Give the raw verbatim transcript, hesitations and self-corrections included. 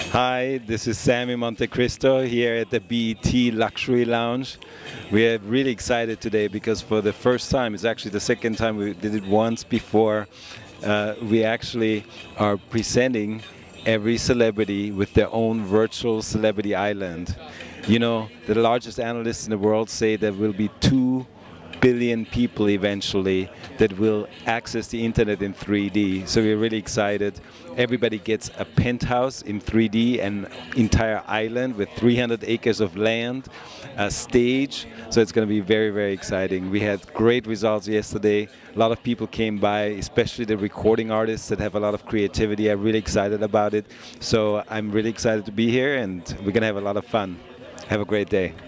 Hi, this is Sammy Montecristo here at the B E T Luxury Lounge. We are really excited today because for the first time, it's actually the second time we did it once before, uh, we actually are presenting every celebrity with their own virtual celebrity island. You know, the largest analysts in the world say there will be two billion people eventually that will access the internet in three D. So we're really excited. Everybody gets a penthouse in three D, an entire island with three hundred acres of land, a stage. So it's going to be very, very exciting. We had great results yesterday. A lot of people came by, especially the recording artists that have a lot of creativity. I'm really excited about it. So I'm really excited to be here, and we're going to have a lot of fun. Have a great day.